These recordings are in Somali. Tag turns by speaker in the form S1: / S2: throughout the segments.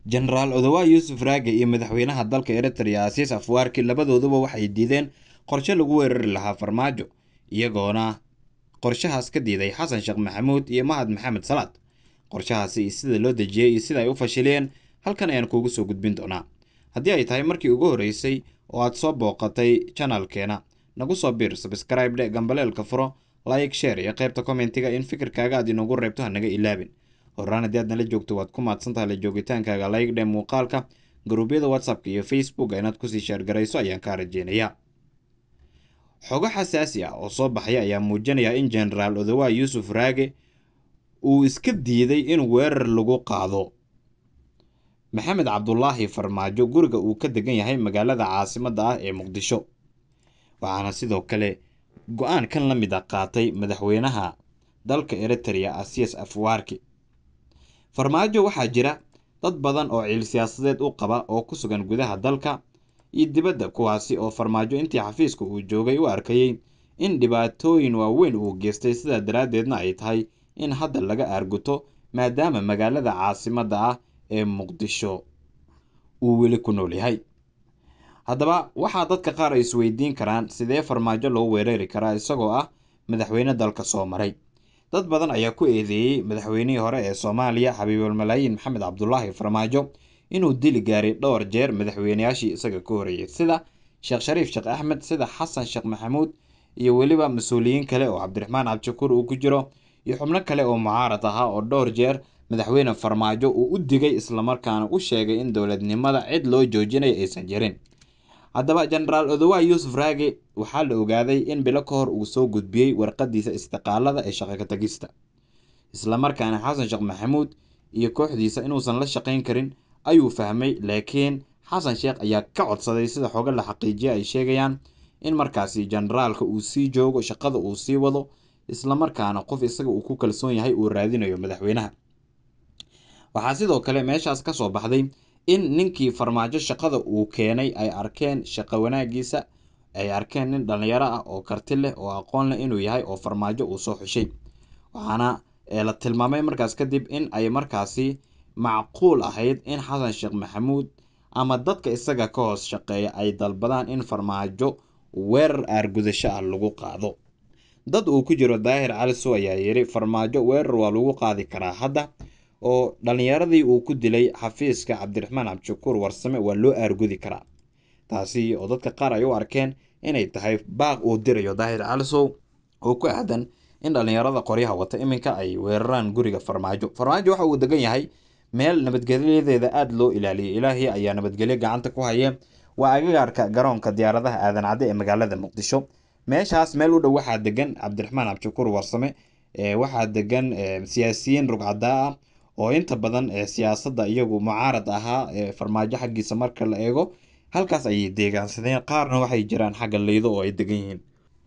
S1: Generaal Odawa Yusuf Raage iyo madaxweynaha dalka Eritrea Asias Afwerki labadooduba waxay diideen qorshe lagu weerari lahaa Farmaajo, iyagoona qorshahaas ka diiday Xasan Sheekh Maxamuud iyo Mahad Maxamed Salaad. Qorshahaasi sida loo dejiyay iyo sida ay u fashileen halkan ayaan kuugu soo gudbin doonaa. Haddii ay tahay markii ugu horeysay oo aad soo booqatay channelkeena, nagu soo biir, subscribe dhe, gambaleelka furo, like, share iyo qaybta commentiga in fikirkaaga aad inoogu reebto hanaga ilaabin. horaan haddii aad nala joogto waad ku mahadsantahay la joogitaankaaga, like dhe muuqaalka, garuubyada WhatsApp iyo Facebook inaad kusii share garayso ayaan kaa rajeynayaa. xogo xasaasi ah oo soo baxaya ayaa muujinaya in Generaal Odawa Yusuf Raage uu iska diiday in weerar lagu qaado Maxamed Cabdullaahi Farmaajo guriga uu ka degan yahay magaalada caasimadda ah ee Muqdisho. waxaana sidoo kale go'aan kan la mid ah qaatay madaxweynaha dalka Eritrea Asias Afwerki. Farmaajo waxaa jira dad badan oo cil siyaasadeed u qaba oo ku sugan gudaha dalka iyo dibadda, kuwaasi oo Farmaajo intii xafiiska uu joogay u arkayay in dhibaatooyin waaweyn uu geystay, sidaa daraaddeedna ay tahay in hadda laga aarguto maadaama magaalada caasimadda ah ee Muqdisho uu weli ku nool yahay. haddaba waxaa dadka qaar ay isweydiin karaan sidee Farmaajo loo weerari karaa isagoo ah madaxweyne dalka soo maray. dad badan ayaa ku eedeeyay madaxweynihii hore ee Soomaaliya Xabiibul Malaayiin Maxamed Cabdullaahi Farmaajo inuu dili gaaray dhowr jeer madaxweynayaashii isaga ka horeeyay, sida Sheekh Shariif Sheekh Axmed, sida Xasan Sheekh Maxamuud iyo weliba mas'uuliyiin kale oo Cabdiraxmaan Cabdishakuur uu ku jiro, iyo xubno kale oo mucaarad ahaa oo dhowr jeer madaxweyne Farmaajo uu u digay islamarkaana u sheegay in dowladnimada cid loo joojinayo aysan jirin. haddaba Generaal Odawa Yusuf Raage waxaa la ogaaday in bilo ka hor uu soo gudbiyey warqadiisa istiqaalada ee shaqo ka tagista, islamarkaana Xasan Sheekh Maxamuud iyo kooxdiisa inuusan la shaqayn karin ayuu fahmay. laakiin Xasan Sheekh ayaa ka codsaday, sida xogo la xaqiijiya ay sheegayaan, in markaasi generaalka uu sii joogo, shaqada uu sii wado, islamarkaana qof isaga uu ku kalsoon yahay uu raadinayo madaxweynaha. waxaa sidoo kale meeshaas ka soo baxday in ninkii Farmaajo shaqada uu keenay ay arkeen shaqo wanaagiisa, ay arkeen nin dhalinyaro ah oo karti leh oo aqoon leh inuu yahay oo Farmaajo uu soo xushay. waxaana la tilmaamay markaas kadib in ay markaasi macquul ahayd in Xasan Sheekh Maxamuud ama dadka isaga ka hoos shaqeeya ay dalbadaan in Farmaajo weerar aargudasho ah lagu qaado. dad uu ku jiro Daahir Cali Sow ayaa yiri Farmaajo weerar waa lagu qaadi karaa hadda, oo dhalinyaradii uu ku dilay xafiiska Cabdiraxmaan Cabdishakuur Warsame waa loo aargudi karaa. taasi oo dadka qaar ay u arkeen inay tahay baaq uu dirayo Daahir Cali Sow oo ku aadan in dhalinyarada qoryaha wata iminka ay weeraraan guriga Farmaajo. Farmaajo waxa uu degan yahay meel nabadgelyadeeda aad loo ilaaliyay, ilaahay ayaa nabadgelyo gacanta ku haya. waa agagaarka garoonka diyaaradaha aadan cadde ee magaalada Muqdisho. meeshaas meel u dhow waxaa degan Cabdiraxmaan Cabdishakuur Warsame, waxaa degan siyaasiyiin rugcadaa ah oo inta badan siyaasadda iyagu mucaarad ahaa Farmaajo xaggiisa marka la eego. halkaas ayay deegaansadeen, qaarna waxay jiraan xagga Leydo oo ay degan yihiin.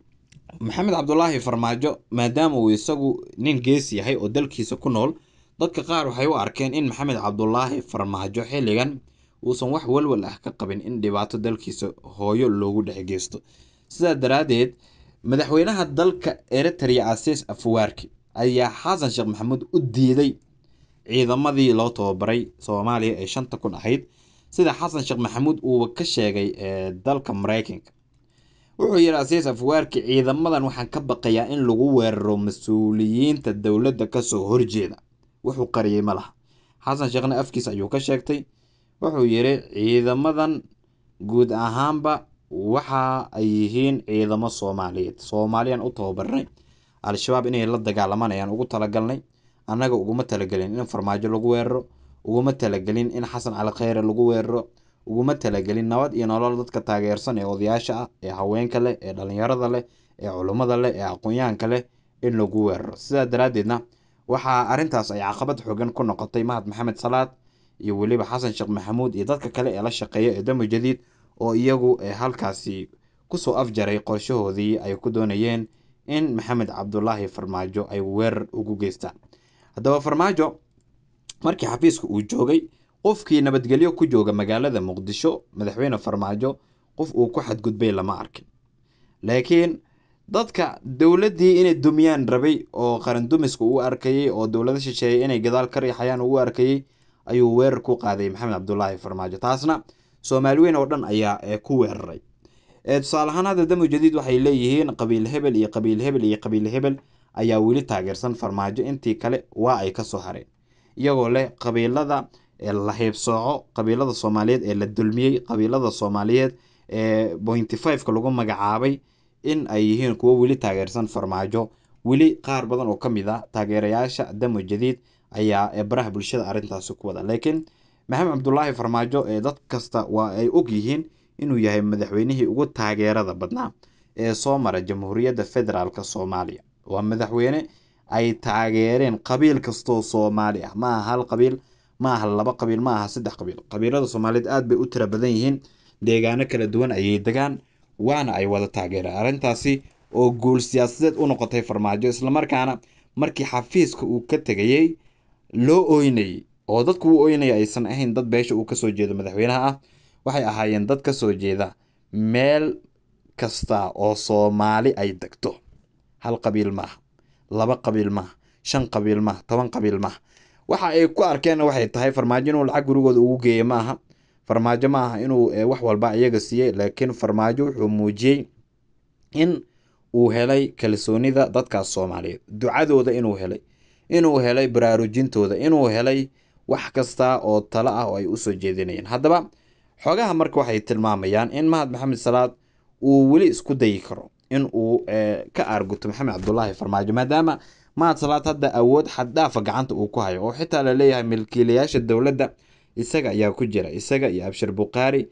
S1: Maxamed Cabdullaahi Farmaajo maadaama uu isagu nin geesi yahay oo dalkiisa ku nool, dadka qaar waxay u arkeen in Maxamed Cabdullaahi Farmaajo xilligan uusan wax walwal ah ka qabin in dhibaato dalkiisa hooyo loogu dhex geysto. sidaa daraaddeed madaxweynaha dalka Eritrea Asias Afwerki ayaa Xasan Sheekh Maxamuud u diiday ciidamadii loo tababaray Soomaaliya ee 5,000 ahayd, sida Xasan Sheekh Maxamuud uu ka sheegay dalka Mareykanka. wuxuu yiri Asias Afwerki ciidamadan waxaan ka baqayaa in lagu weeraro mas'uuliyiinta dowladda ka soo horjeeda. wuxuu qariyay malaha. Xasan Sheekhna afkiisa ayuu ka sheegtay. wuxuu yiri ciidamadan guud ahaanba waxa ay yihiin ciidamo Soomaaliyeed, Soomaaliyan u tababarnay. Al-Shabaab inay la dagaalamaan ayaan ugu talagalnay, annaga uguma talagelin in Farmaajo lagu weeraro, uguma talagelin in Xasan Cali Khayre lagu weeraro, uguma talagelin nabad iyo nolol dadka taageersan ee odayaasha ah, ee haweenka leh, ee dhalinyarada leh, ee culimada leh, ee aqoonyahanka leh in lagu weeraro. sidaa daraaddeedna waxaa arrintaas ay caqabad xooggan ku noqotay Mahad Maxamed Salaad iyo weliba Xasan Sheekh Maxamuud iyo dadka kale ee la shaqeeya ee Damo Jadiid oo iyagu halkaasi kusoo afjaray qorshahoodii ay ku doonayeen in Maxamed Cabdullaahi Farmaajo ay weerar ugu geystaan. haddaba Farmaajo markii xafiiska uu joogay, qofkii nabadgelyo ku jooga magaalada Muqdisho, madaxweyne Farmaajo qof uu ku xadgudbay lama arkin. laakiin dadka dowladdii inay dumiyaan rabay oo qaran dumiska u arkayay oo dowladda shisheeye inay gadaal ka riixayaan u arkayay ayuu weerar ku qaaday maxamed cabdulaahi farmaajo. taasna soomaali weyn oo dhan ayaa ku weeraray. tusaale ahaan hadda damu jadiid waxay leeyihiin qabiil hebel iyo qabiil hebel iyo qabiil hebel ayaa weli taageersan farmaajo, intii kale waa ay kasoo hareen, iyagoo leh qabiilada la heybsooco, qabiilada soomaaliyeed ee la dulmiyey, qabiilada soomaaliyeed ee 0.5ka lagu magacaabay in ay yihiin kuwo weli taageersan farmaajo. weli qaar badan oo ka mid ah taageerayaasha damu jadiid ayaa baraha bulshada arrintaasi ku wada. laakiin maxamed cabdulaahi farmaajo dad kasta waa ay og yihiin inuu yahay madaxweynihii ugu taageerada badnaa ee soo mara jamhuuriyadda federaalk soomaaliya. waa madaxweyne ay taageereen qabiil kastoo soomaali ah, ma aha hal qabiil, ma aha laba qabiil, ma aha saddex qabiil. qabiilada soomaaliyeed aad bay u tira badan yihiin, deegaano kala duwan ayay degaan, waana ay wada taageereen. arrintaasi oo guul siyaasadeed u noqotay farmaajo, islamarkaana markii xafiiska uu ka tegayey loo ooynayay, oo dadku u ooynaya aysan ahayn dad beesha uu kasoo jeedo madaxweynaha ah, waxay ahaayeen dad kasoo jeeda meel kasta oo soomaali ay degto. hal qabiil maaha, laba qabiil maaha, 5 qabiil maaha, 10 qabiil maaha. waxa ay ku arkeenna waxay tahay farmaajo inuu lacag gurigooda ugu geeyo maaha, farmaajo maaha inuu wax walba iyaga siiyey, laakiin farmaajo wuxuu muujiyey in uu helay kalsoonida dadkaas soomaaliyeed, ducadooda inuu helay baraarujintooda, inuu helay wax kasta oo talo ah oo ay usoo jeedinayeen. haddaba xogaha marka waxay tilmaamayaan in mahad maxamed salaad uu weli isku dayi karo in uu ka aarguto maxamed cabdulaahi farmaajo, maadaama mahad salaad hadda awood xaddaafa gacanta uu ku hayo, oo xitaa la leeyahay milkiilayaasha dowladda isaga ayaa ku jira, isaga iyo abshir bukaari,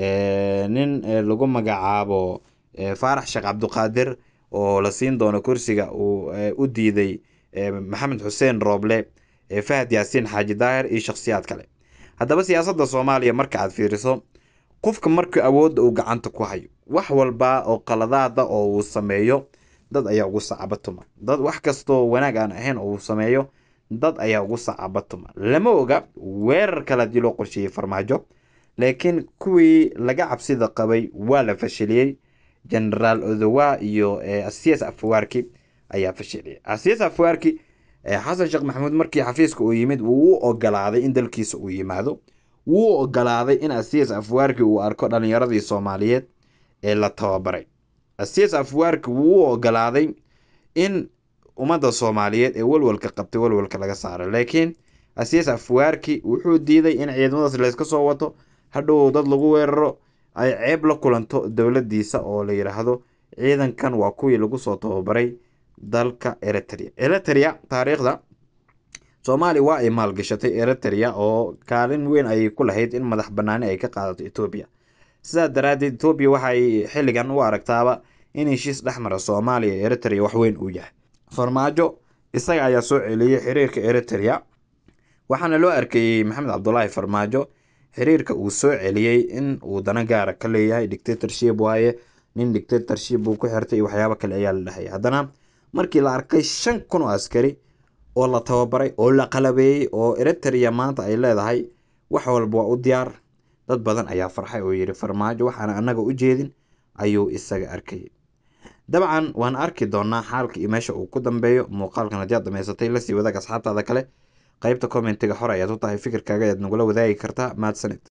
S1: nin lagu magacaabo faarax sheekh cabdiqaadir oo la siin doono kursiga uu u diiday maxamed xuseen rooble, fahad yaasiin xaaji daahir iyo shakhsiyaad kale. haddaba siyaasadda soomaaliya marka aad fiiriso, qofka marka awoodda uu gacanta ku hayo, wax walba oo qaladaada oo uu sameeyo dad ayaa ugu sacabatuma, dad wax kastoo wanaag aan ahayn oo uu sameeyo dad ayaa ugu sacabatuma. lama oga weerar kale haddii loo qorsheeyey farmaajo, laakiin kuwii laga cabsida qabay waa la fashiliyey. generaal odowa iyo asias afwaarki ayaa fashiliyey. asias afwaarki xasan sheekh maxamuud markii xafiiska uu yimid wuu u ogolaaday in dalkiisa uu yimaado, wuu u ogolaaday in asias afwaarki uu arko dhalinyaradii soomaaliyeed ee la tababaray. asias afwaarki wuu u ogolaaday in ummadda soomaaliyeed ee walwalka qabtay walwalka laga saaro, laakiin asias afwaarki wuxuu diiday in ciidamadaas layska soo wato, hadhow dad lagu weeraro, ay ceeb la kulanto dowladiisa oo la yiraahdo ciidankan waa kuwii lagu soo tababaray dalka Eritrea. taariikhda Soomaaliya waa ay maalgashatay Eritrea oo kaalin weyn ay ku lahayd in madax banaani ay ka qaadato Ethiopia. sidaa daraadeed Ethiopia waxay xilligan u aragtaaba in heshiis dhexmara Soomaaliya iyo Eritrea wax weyn uu yahay. farmaajo isaga ayaa soo celiyay xiriirka Eritrea, waxaana loo arkayay maxamed cabdulaahi farmaajo xiriirka uu soo celiyey in uu dana gaara ka leeyahay, dictatorship waaye, nin dictatorship uu ku xirtay waxyaabo kale ayaa la dhahay. haddana markii la arkay 5,000 oo askari oo la tababaray oo la qalabeeyey oo Eritrea maanta ay leedahay wax walba waa u diyaar, dad badan ayaa farxay oo yiri farmaajo waxaana anaga u jeedin ayuu isaga arkay. dabcan waan arki doonaa xaalka iyo meesha uu ku dambeeyo. muuqaalkan haddii aad dhamaysatay la sii wadaag asxaabtaada kale, qaybta commentiga hore ayaad u tahay, fikirkaaga ayaad nagula wadaagi kartaa. mahadsanid.